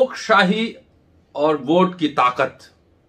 लोकशाही और वोट की ताकत,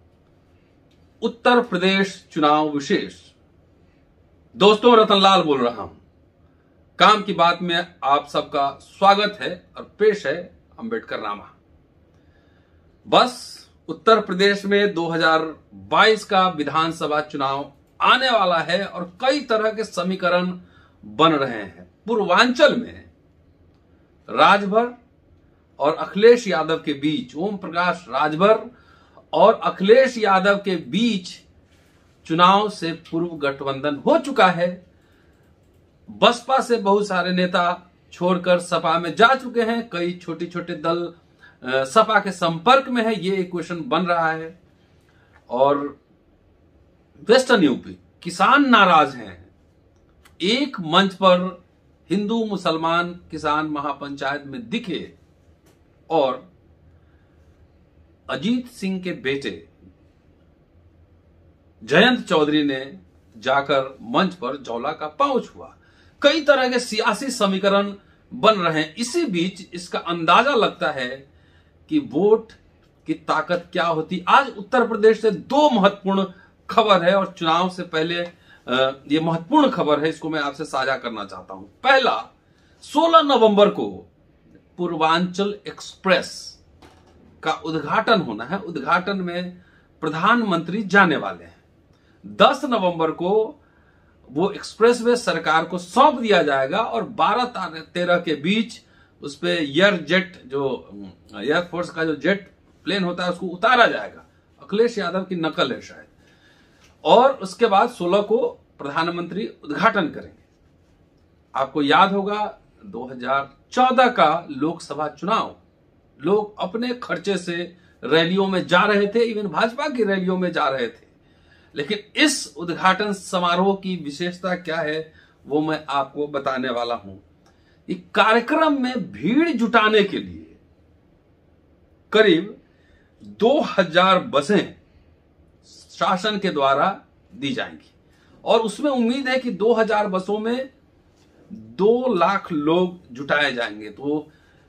उत्तर प्रदेश चुनाव विशेष। दोस्तों, रतनलाल बोल रहा हूं। काम की बात में आप सबका स्वागत है और पेश है अंबेडकर नामा। बस उत्तर प्रदेश में 2022 का विधानसभा चुनाव आने वाला है और कई तरह के समीकरण बन रहे हैं। पूर्वांचल में राजभर और अखिलेश यादव के बीच, ओम प्रकाश राजभर और अखिलेश यादव के बीच चुनाव से पूर्व गठबंधन हो चुका है। बसपा से बहुत सारे नेता छोड़कर सपा में जा चुके हैं। कई छोटे छोटे दल सपा के संपर्क में है, ये इक्वेशन बन रहा है। और वेस्टर्न यूपी किसान नाराज हैं। एक मंच पर हिंदू मुसलमान किसान महापंचायत में दिखे और अजीत सिंह के बेटे जयंत चौधरी ने जाकर मंच पर जौला का पांव छुआ। कई तरह के सियासी समीकरण बन रहे हैं। इसी बीच इसका अंदाजा लगता है कि वोट की ताकत क्या होती। आज उत्तर प्रदेश से दो महत्वपूर्ण खबर है और चुनाव से पहले ये महत्वपूर्ण खबर है, इसको मैं आपसे साझा करना चाहता हूं। पहला, 16 नवंबर को पूर्वांचल एक्सप्रेस का उद्घाटन होना है। उद्घाटन में प्रधानमंत्री जाने वाले हैं। 10 नवंबर को वो एक्सप्रेस वे सरकार को सौंप दिया जाएगा और 12-13 के बीच उस पे एयर फोर्स का जो जेट प्लेन होता है उसको उतारा जाएगा। अखिलेश यादव की नकल है शायद। और उसके बाद 16 को प्रधानमंत्री उद्घाटन करेंगे। आपको याद होगा 2014 का लोकसभा चुनाव, लोग अपने खर्चे से रैलियों में जा रहे थे, इवन भाजपा की रैलियों में जा रहे थे। लेकिन इस उद्घाटन समारोह की विशेषता क्या है वो मैं आपको बताने वाला हूं। इस कार्यक्रम में भीड़ जुटाने के लिए करीब 2000 बसें शासन के द्वारा दी जाएंगी और उसमें उम्मीद है कि 2000 बसों में 2 लाख लोग जुटाए जाएंगे। तो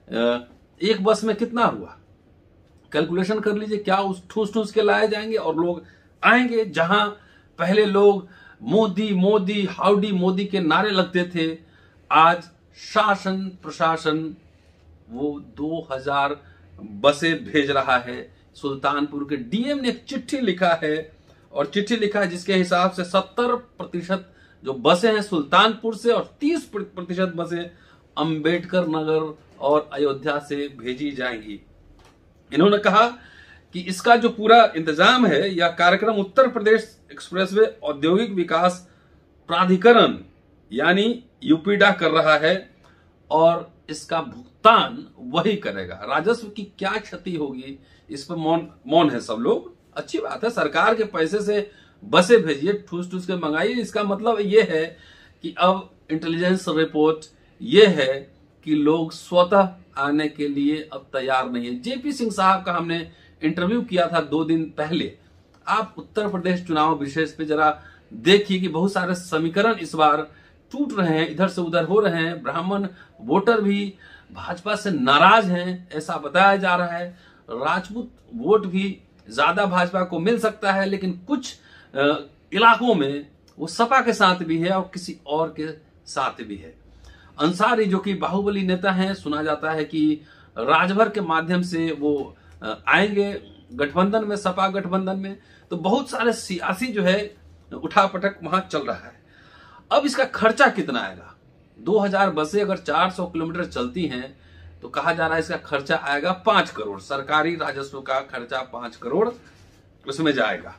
एक बस में कितना हुआ, कैलकुलेशन कर लीजिए। क्या उस ठूस ठूस के लाए जाएंगे और लोग आएंगे। जहां पहले लोग मोदी मोदी, हाउडी मोदी के नारे लगते थे, आज शासन प्रशासन वो 2000 बसें भेज रहा है। सुल्तानपुर के डीएम ने एक चिट्ठी लिखा है और चिट्ठी लिखा है जिसके हिसाब से 70% जो बसें हैं सुल्तानपुर से और 30% बसें अंबेडकर नगर और अयोध्या से भेजी जाएंगी। इन्होंने कहा कि इसका जो पूरा इंतजाम है या कार्यक्रम उत्तर प्रदेश एक्सप्रेसवे औद्योगिक विकास प्राधिकरण यानी यूपीडा कर रहा है और इसका भुगतान वही करेगा। राजस्व की क्या क्षति होगी इस पर मौन है सब लोग। अच्छी बात है, सरकार के पैसे से बसें भेजिए, ठूस ठूस के मंगाइए। इसका मतलब ये है कि अब इंटेलिजेंस रिपोर्ट ये है कि लोग स्वतः आने के लिए अब तैयार नहीं है। जेपी सिंह साहब का हमने इंटरव्यू किया था 2 दिन पहले। आप उत्तर प्रदेश चुनाव विशेष पे जरा देखिए कि बहुत सारे समीकरण इस बार टूट रहे हैं, इधर से उधर हो रहे हैं। ब्राह्मण वोटर भी भाजपा से नाराज हैं ऐसा बताया जा रहा है। राजपूत वोट भी ज्यादा भाजपा को मिल सकता है, लेकिन कुछ इलाकों में वो सपा के साथ भी है और किसी और के साथ भी है। अंसारी जो कि बाहुबली नेता हैं, सुना जाता है कि राजभर के माध्यम से वो आएंगे गठबंधन में, सपा गठबंधन में। तो बहुत सारे सियासी जो है उठापटक वहां चल रहा है। अब इसका खर्चा कितना आएगा? 2000 बसें अगर 400 किलोमीटर चलती हैं तो कहा जा रहा है इसका खर्चा आएगा 5 करोड़। सरकारी राजस्व का खर्चा 5 करोड़ उसमें जाएगा।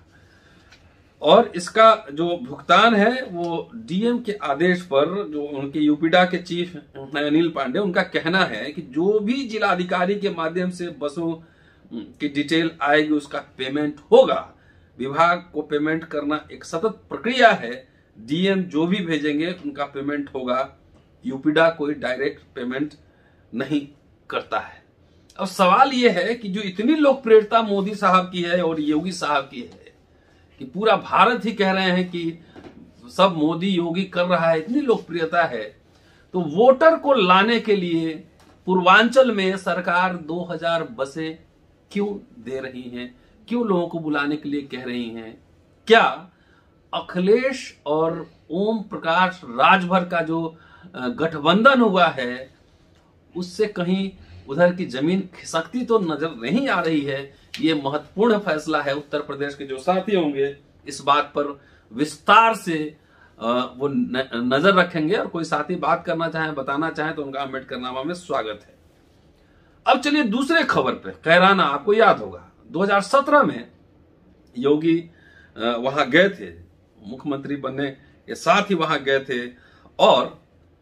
और इसका जो भुगतान है वो डीएम के आदेश पर, जो उनके यूपीडा के चीफ अनिल पांडे, उनका कहना है कि जो भी जिलाधिकारी के माध्यम से बसों की डिटेल आएगी उसका पेमेंट होगा। विभाग को पेमेंट करना एक सतत प्रक्रिया है। डीएम जो भी भेजेंगे उनका पेमेंट होगा। यूपीडा कोई डायरेक्ट पेमेंट नहीं करता है। अब सवाल यह है कि जो इतनी लोकप्रियता मोदी साहब की है और योगी साहब की है कि पूरा भारत ही कह रहे हैं कि सब मोदी योगी कर रहा है, इतनी लोकप्रियता है, तो वोटर को लाने के लिए पूर्वांचल में सरकार 2000 बसें क्यों दे रही हैं, क्यों लोगों को बुलाने के लिए कह रही हैं? क्या अखिलेश और ओम प्रकाश राजभर का जो गठबंधन हुआ है उससे कहीं उधर की जमीन खिसकती तो नजर नहीं आ रही है? ये महत्वपूर्ण फैसला है। उत्तर प्रदेश के जो साथी होंगे इस बात पर विस्तार से वो नजर रखेंगे, और कोई साथी बात करना चाहे, बताना चाहे तो उनका अम्बेडकरनामा में स्वागत है। अब चलिए दूसरे खबर पे। कैराना, आपको याद होगा 2017 में योगी वहां गए थे, मुख्यमंत्री बनने के साथ ही वहां गए थे, और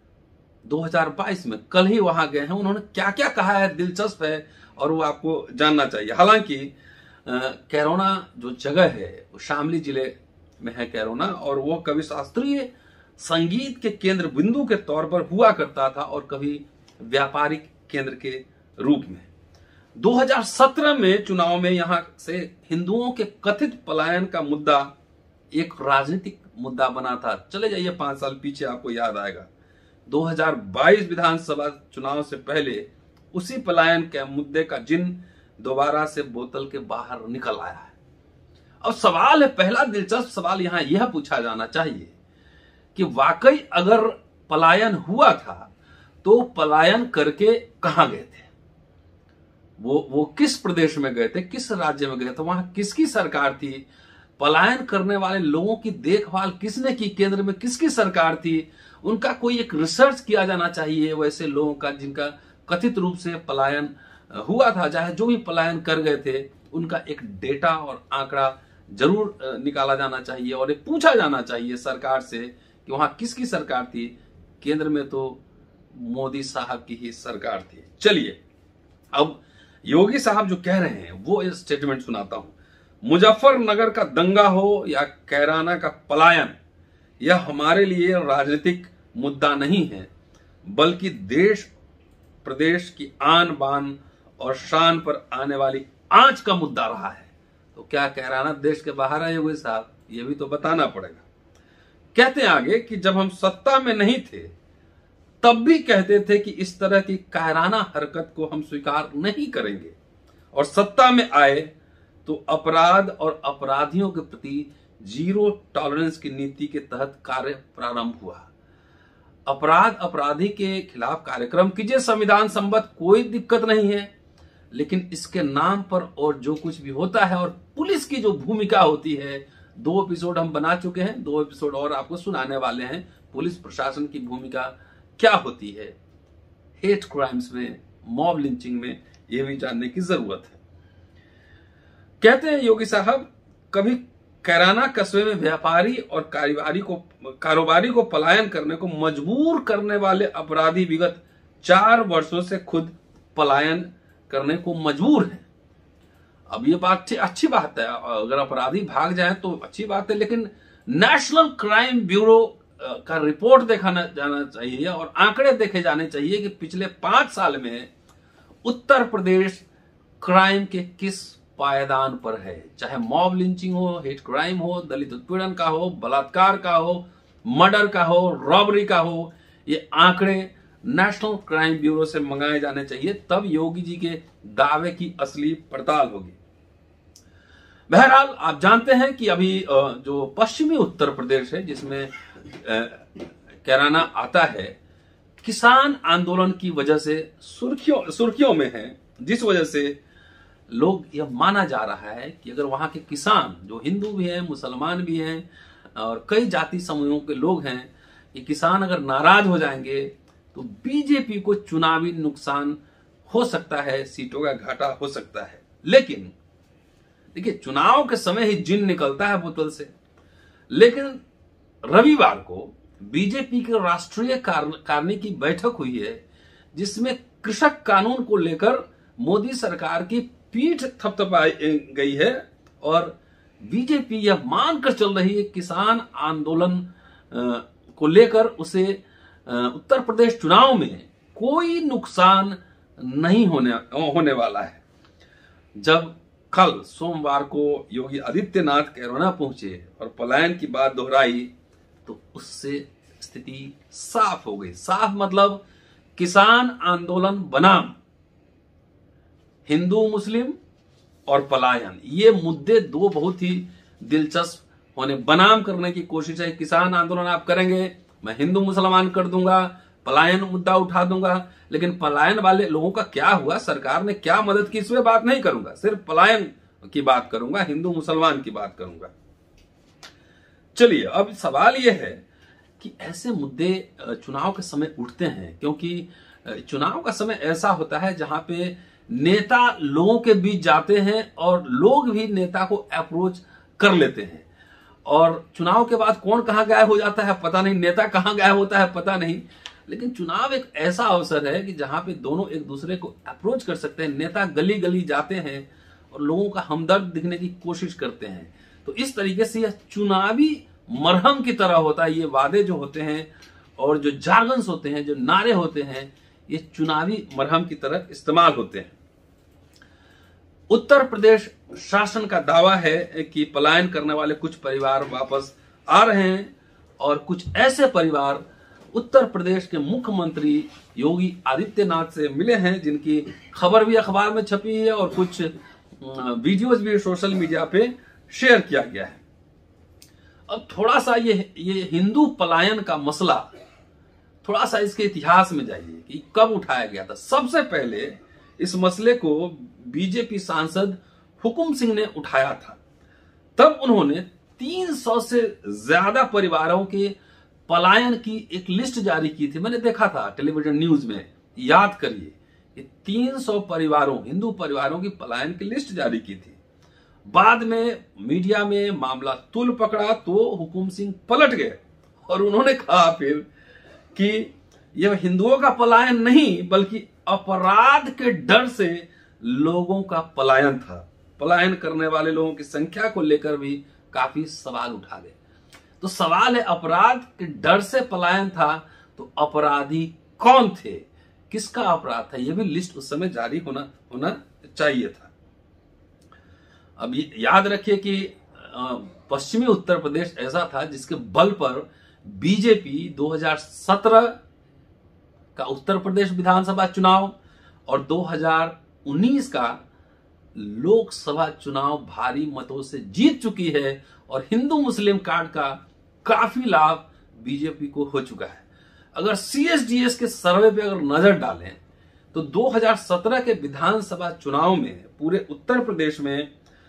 2022 में कल ही वहां गए हैं। उन्होंने क्या क्या कहा है दिलचस्प है और वो आपको जानना चाहिए। हालांकि कैरोना जो जगह है वो शामली जिले में है कैरोना, और वो कभी शास्त्रीय संगीत के केंद्र बिंदु के तौर पर हुआ करता था और कभी व्यापारिक केंद्र के रूप में। 2017 में चुनाव में यहां से हिंदुओं के कथित पलायन का मुद्दा एक राजनीतिक मुद्दा बना था। चले जाइए 5 साल पीछे, आपको याद आएगा 2022 विधानसभा चुनाव से पहले उसी पलायन के मुद्दे का जिन दोबारा से बोतल के बाहर निकल आया है। अब सवाल है, पहला दिलचस्प सवाल यहां यह पूछा जाना चाहिए कि वाकई अगर पलायन हुआ था तो पलायन करके कहां गए थे? वो किस प्रदेश में गए थे, किस राज्य में गए थे, वहां किसकी सरकार थी? पलायन करने वाले लोगों की देखभाल किसने की? केंद्र में किसकी सरकार थी? उनका कोई एक रिसर्च किया जाना चाहिए वैसे लोगों का जिनका कथित रूप से पलायन हुआ था, चाहे जो भी पलायन कर गए थे उनका एक डेटा और आंकड़ा जरूर निकाला जाना चाहिए और एक पूछा जाना चाहिए सरकार से कि वहां किसकी सरकार थी। केंद्र में तो मोदी साहब की ही सरकार थी। चलिए अब योगी साहब जो कह रहे हैं वो स्टेटमेंट सुनाता हूं। मुजफ्फरनगर का दंगा हो या कैराना का पलायन, यह हमारे लिए राजनीतिक मुद्दा नहीं है, बल्कि देश प्रदेश की आन बान और शान पर आने वाली आंच का मुद्दा रहा है। तो क्या कैराना देश के बाहर है योगी साहब? ये भी तो बताना पड़ेगा। कहते हैं आगे कि जब हम सत्ता में नहीं थे तब भी कहते थे कि इस तरह की कायराना हरकत को हम स्वीकार नहीं करेंगे, और सत्ता में आए तो अपराध और अपराधियों के प्रति जीरो टॉलरेंस की नीति के तहत कार्य प्रारंभ हुआ। अपराध अपराधी के खिलाफ कार्यक्रम कीजिए, संविधान सम्मत, कोई दिक्कत नहीं है, लेकिन इसके नाम पर और जो कुछ भी होता है और पुलिस की जो भूमिका होती है, 2 एपिसोड हम बना चुके हैं, 2 एपिसोड और आपको सुनाने वाले हैं। पुलिस प्रशासन की भूमिका क्या होती है हेट क्राइम्स में, मॉब लिंचिंग में, यह भी जानने की जरूरत है। कहते हैं योगी साहब, कभी कैराना कस्बे में व्यापारी और कारोबारी को पलायन करने को मजबूर करने वाले अपराधी विगत 4 वर्षों से खुद पलायन करने को मजबूर हैं। अब ये बात अच्छी बात है, अगर अपराधी भाग जाए तो अच्छी बात है, लेकिन नेशनल क्राइम ब्यूरो का रिपोर्ट देखा जाना चाहिए और आंकड़े देखे जाने चाहिए कि पिछले 5 साल में उत्तर प्रदेश क्राइम के किस पायदान पर है। चाहे मॉब लिंचिंग हो, हेट क्राइम हो, दलित उत्पीड़न का हो, बलात्कार का हो, मर्डर का हो, रॉबरी का हो, ये आंकड़े नेशनल क्राइम ब्यूरो से मंगाए जाने चाहिए, तब योगी जी के दावे की असली पड़ताल होगी। बहरहाल आप जानते हैं कि अभी जो पश्चिमी उत्तर प्रदेश है जिसमें कैराना आता है, किसान आंदोलन की वजह से सुर्खियों में है, जिस वजह से लोग यह माना जा रहा है कि अगर वहां के किसान जो हिंदू भी हैं, मुसलमान भी हैं और कई जाति समूहों के लोग हैं, ये किसान अगर नाराज हो जाएंगे तो बीजेपी को चुनावी नुकसान हो सकता है, सीटों का घाटा हो सकता है। लेकिन देखिए, चुनाव के समय ही जिन निकलता है बोतल से। लेकिन रविवार को बीजेपी के राष्ट्रीय कार्य की बैठक हुई है जिसमें कृषक कानून को लेकर मोदी सरकार की पीठ थपथपाई गई है और बीजेपी यह मानकर चल रही है किसान आंदोलन को लेकर उसे उत्तर प्रदेश चुनाव में कोई नुकसान नहीं होने वाला है। जब कल सोमवार को योगी आदित्यनाथ कैराना पहुंचे और पलायन की बात दोहराई तो उससे स्थिति साफ हो गई। साफ मतलब किसान आंदोलन बनाम हिंदू मुस्लिम और पलायन, ये मुद्दे दो बहुत ही दिलचस्प होने। बनाम करने की कोशिश है, किसान आंदोलन आप करेंगे, मैं हिंदू मुसलमान कर दूंगा, पलायन मुद्दा उठा दूंगा। लेकिन पलायन वाले लोगों का क्या हुआ, सरकार ने क्या मदद की, इसमें बात नहीं करूंगा, सिर्फ पलायन की बात करूंगा, हिंदू मुसलमान की बात करूंगा। चलिए, अब सवाल यह है कि ऐसे मुद्दे चुनाव के समय उठते हैं, क्योंकि चुनाव का समय ऐसा होता है जहां पे नेता लोगों के बीच जाते हैं और लोग भी नेता को अप्रोच कर लेते हैं। और चुनाव के बाद कौन कहां गायब हो जाता है पता नहीं, नेता कहां गायब होता है पता नहीं, लेकिन चुनाव एक ऐसा अवसर है कि जहां पे दोनों एक दूसरे को अप्रोच कर सकते हैं। नेता गली गली जाते हैं और लोगों का हमदर्द दिखने की कोशिश करते हैं। तो इस तरीके से यह चुनावी मरहम की तरह होता है। ये वादे जो होते हैं और जो जार्गन्स होते हैं, जो नारे होते हैं, ये चुनावी मरहम की तरह इस्तेमाल होते हैं। उत्तर प्रदेश शासन का दावा है कि पलायन करने वाले कुछ परिवार वापस आ रहे हैं और कुछ ऐसे परिवार उत्तर प्रदेश के मुख्यमंत्री योगी आदित्यनाथ से मिले हैं, जिनकी खबर भी अखबार में छपी है और कुछ वीडियोज भी सोशल मीडिया पे शेयर किया गया है। अब थोड़ा सा ये हिंदू पलायन का मसला, थोड़ा सा इसके इतिहास में जाइए कि कब उठाया गया था। सबसे पहले इस मसले को बीजेपी सांसद हुकुम सिंह ने उठाया था। तब उन्होंने 300 से ज्यादा परिवारों के पलायन की एक लिस्ट जारी की थी। मैंने देखा था टेलीविजन न्यूज में, याद करिए, ये 300 परिवारों, हिंदू परिवारों की पलायन की लिस्ट जारी की थी। बाद में मीडिया में मामला तुल पकड़ा तो हुकुम सिंह पलट गए और उन्होंने कहा फिर कि यह हिंदुओं का पलायन नहीं बल्कि अपराध के डर से लोगों का पलायन था। पलायन करने वाले लोगों की संख्या को लेकर भी काफी सवाल उठा गए। तो सवाल है, अपराध के डर से पलायन था तो अपराधी कौन थे, किसका अपराध था, यह भी लिस्ट उस समय जारी होना चाहिए था। अब याद रखिए कि पश्चिमी उत्तर प्रदेश ऐसा था जिसके बल पर बीजेपी 2017 का उत्तर प्रदेश विधानसभा चुनाव और 2019 का लोकसभा चुनाव भारी मतों से जीत चुकी है और हिंदू मुस्लिम कार्ड का काफी लाभ बीजेपी को हो चुका है। अगर सीएसडीएस के सर्वे पे अगर नजर डालें तो 2017 के विधानसभा चुनाव में पूरे उत्तर प्रदेश में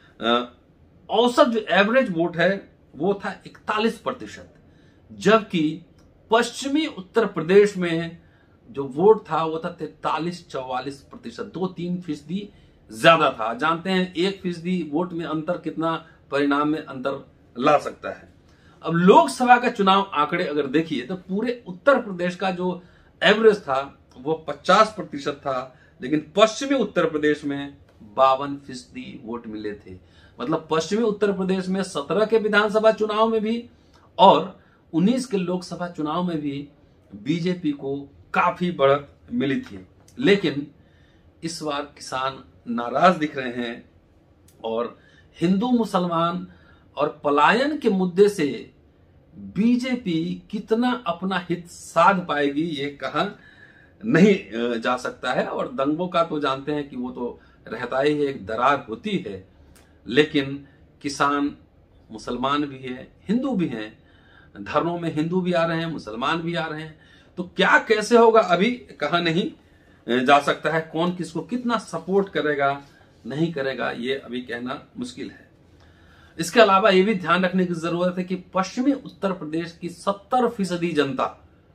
औसत जो एवरेज वोट है वो था 41%, जबकि पश्चिमी उत्तर प्रदेश में जो वोट था वो था 43-44%, 2-3% ज्यादा था। जानते हैं 1% वोट में अंतर कितना परिणाम में अंतर ला सकता है। अब लोकसभा का चुनाव आंकड़े अगर देखिए तो पूरे उत्तर प्रदेश का जो एवरेज था वो 50% था, लेकिन पश्चिमी उत्तर प्रदेश में 52% वोट मिले थे। मतलब पश्चिमी उत्तर प्रदेश में 17 के विधानसभा चुनाव में भी और 19 के लोकसभा चुनाव में भी बीजेपी को काफी बढ़त मिली थी। लेकिन इस बार किसान नाराज दिख रहे हैं और हिंदू मुसलमान और पलायन के मुद्दे से बीजेपी कितना अपना हित साध पाएगी ये कहा नहीं जा सकता है। और दंगों का तो जानते हैं कि वो तो रहता ही है, एक दरार होती है। लेकिन किसान मुसलमान भी है, हिंदू भी हैं, धर्मों में हिंदू भी आ रहे हैं, मुसलमान भी आ रहे हैं। तो क्या कैसे होगा अभी कहा नहीं जा सकता है। कौन किसको कितना सपोर्ट करेगा नहीं करेगा ये अभी कहना मुश्किल है। इसके अलावा ये भी ध्यान रखने की जरूरत है कि पश्चिमी उत्तर प्रदेश की 70% जनता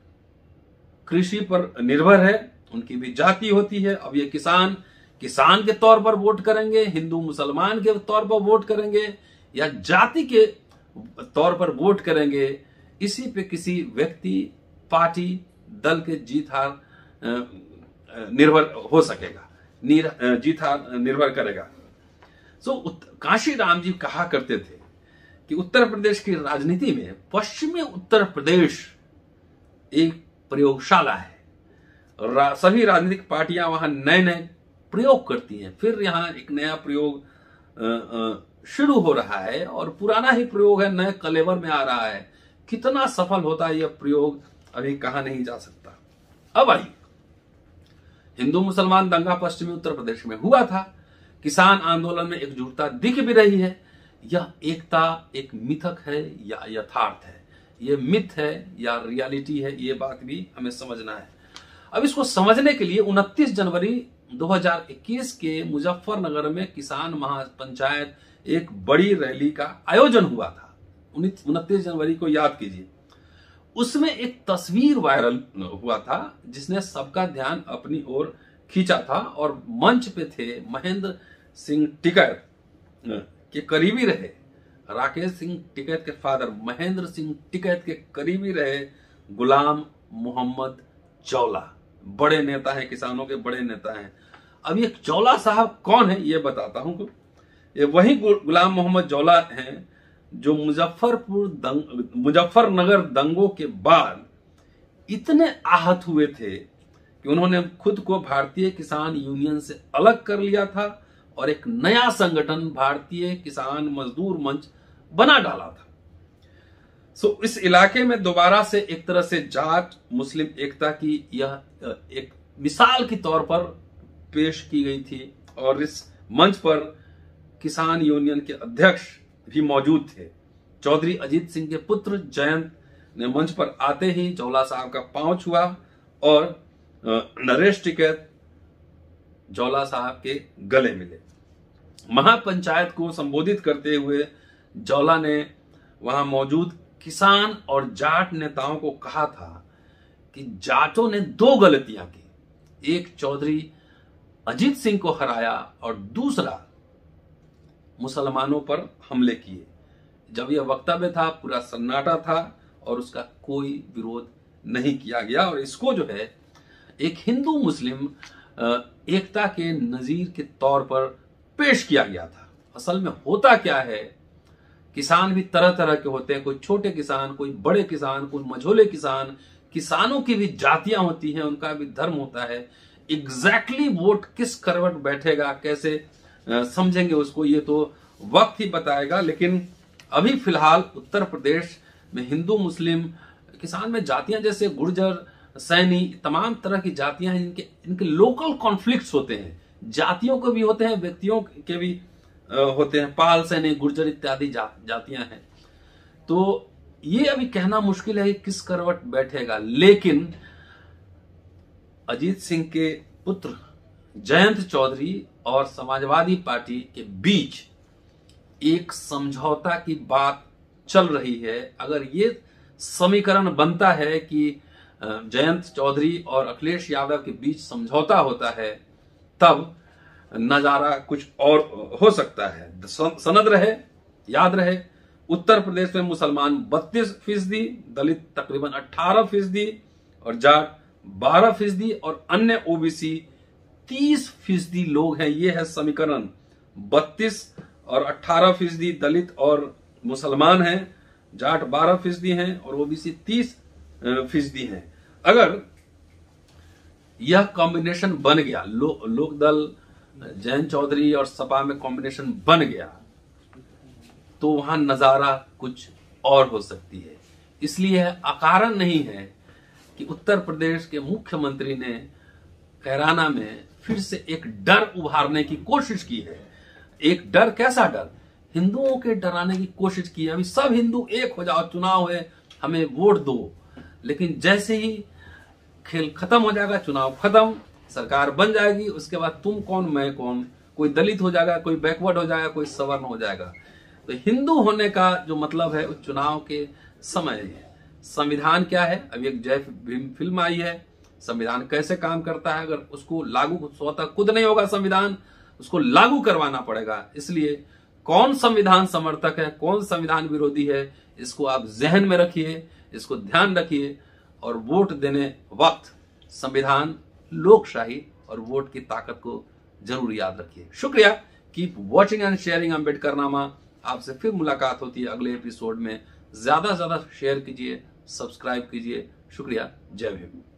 कृषि पर निर्भर है, उनकी भी जाति होती है। अब ये किसान के तौर पर वोट करेंगे, हिंदू मुसलमान के तौर पर वोट करेंगे या जाति के तौर पर वोट करेंगे, इसी पे किसी व्यक्ति, पार्टी, दल के जीत हार निर्भर हो सकेगा, जीत हार निर्भर करेगा। काशी राम जी कहा करते थे कि उत्तर प्रदेश की राजनीति में पश्चिमी उत्तर प्रदेश एक प्रयोगशाला है। सभी राजनीतिक पार्टियां वहां नए नए प्रयोग करती हैं, फिर यहां एक नया प्रयोग शुरू हो रहा है और पुराना ही प्रयोग है, नए कलेवर में आ रहा है। कितना सफल होता है यह प्रयोग अभी कहा नहीं जा सकता। अब आइए हिंदू मुसलमान दंगा पश्चिमी उत्तर प्रदेश में हुआ था। किसान आंदोलन में एकजुटता दिख भी रही है। यह एकता एक मिथक है या यथार्थ है, यह मिथ है या रियलिटी है, ये बात भी हमें समझना है। अब इसको समझने के लिए 29 जनवरी 2021 के मुजफ्फरनगर में किसान महापंचायत एक बड़ी रैली का आयोजन हुआ था। 29 जनवरी को याद कीजिए। उसमें एक तस्वीर वायरल हुआ था जिसने सबका ध्यान अपनी ओर खींचा था और मंच पे थे महेंद्र सिंह टिकैत के करीबी रहे, राकेश सिंह टिकैत के फादर महेंद्र सिंह टिकैत के करीबी रहे गुलाम मोहम्मद चौला। बड़े नेता हैं, किसानों के बड़े नेता हैं। अब ये चौला साहब कौन है ये बताता हूं। ये वही गुलाम मोहम्मद चौला हैं जो मुजफ्फरनगर दंगों के बाद इतने आहत हुए थे कि उन्होंने खुद को भारतीय किसान यूनियन से अलग कर लिया था और एक नया संगठन भारतीय किसान मजदूर मंच बना डाला था। सो इस इलाके में दोबारा से एक तरह से जाट मुस्लिम एकता की यह एक मिसाल के तौर पर पेश की गई थी और इस मंच पर किसान यूनियन के अध्यक्ष भी मौजूद थे। चौधरी अजीत सिंह के पुत्र जयंत ने मंच पर आते ही चौला साहब का पांव छुआ और नरेश टिकैत चौला साहब के गले मिले। महापंचायत को संबोधित करते हुए चौला ने वहां मौजूद किसान और जाट नेताओं को कहा था कि जाटों ने दो गलतियां की, एक चौधरी अजीत सिंह को हराया और दूसरा मुसलमानों पर हमले किए। जब यह वक्तव्य था पूरा सन्नाटा था और उसका कोई विरोध नहीं किया गया और इसको जो है एक हिंदू मुस्लिम एकता के नजीर के तौर पर पेश किया गया था। असल में होता क्या है, किसान भी तरह तरह के होते हैं, कोई छोटे किसान, कोई बड़े किसान, कोई मझोले किसान। किसानों की भी जातियां होती हैं, उनका भी धर्म होता है। एग्जैक्टली वोट किस करवट बैठेगा, कैसे समझेंगे उसको, ये तो वक्त ही बताएगा। लेकिन अभी फिलहाल उत्तर प्रदेश में हिंदू मुस्लिम किसान में जातियां जैसे गुर्जर, सैनी, तमाम तरह की जातियां हैं। इनके लोकल कॉन्फ्लिक्ट्स होते हैं, जातियों के भी होते हैं, व्यक्तियों के भी होते हैं। पाल, सैनी, गुर्जर इत्यादि जातियां हैं। तो ये अभी कहना मुश्किल है कि किस करवट बैठेगा। लेकिन अजीत सिंह के पुत्र जयंत चौधरी और समाजवादी पार्टी के बीच एक समझौता की बात चल रही है। अगर ये समीकरण बनता है कि जयंत चौधरी और अखिलेश यादव के बीच समझौता होता है, तब नजारा कुछ और हो सकता है। सनद रहे, याद रहे, उत्तर प्रदेश में मुसलमान 32%, दलित तकरीबन 18% और जाट 12% और अन्य ओबीसी 30% लोग हैं। ये है समीकरण। 32 और 18% दलित और मुसलमान हैं, जाट 12% हैं और ओबीसी 30% हैं। अगर यह कॉम्बिनेशन बन गया, लोकदल जयंत चौधरी और सपा में कॉम्बिनेशन बन गया, तो वहां नजारा कुछ और हो सकती है। इसलिए अकारण नहीं है कि उत्तर प्रदेश के मुख्यमंत्री ने कैराना में फिर से एक डर उभारने की कोशिश की है। एक डर, कैसा डर? हिंदुओं के डराने की कोशिश की है। अभी सब हिंदू एक हो जाओ, चुनाव है, हमें वोट दो। लेकिन जैसे ही खेल खत्म हो जाएगा, चुनाव खत्म, सरकार बन जाएगी, उसके बाद तुम कौन मैं कौन, कोई दलित हो जाएगा, कोई बैकवर्ड हो जाएगा, कोई सवर्ण हो जाएगा। तो हिंदू होने का जो मतलब है उस चुनाव के समय है। संविधान क्या है? अभी एक जय भीम फिल्म आई है, संविधान कैसे काम करता है। अगर उसको लागू स्वतः खुद नहीं होगा संविधान, उसको लागू करवाना पड़ेगा। इसलिए कौन संविधान समर्थक है, कौन संविधान विरोधी है, इसको आप जहन में रखिए, इसको ध्यान रखिए और वोट देने वक्त संविधान, लोकशाही और वोट की ताकत को जरूर याद रखिए। शुक्रिया। Keep watching and sharing Ambedkarnama. आपसे फिर मुलाकात होती है अगले एपिसोड में। ज्यादा से ज्यादा शेयर कीजिए, सब्सक्राइब कीजिए। शुक्रिया। जय भीम।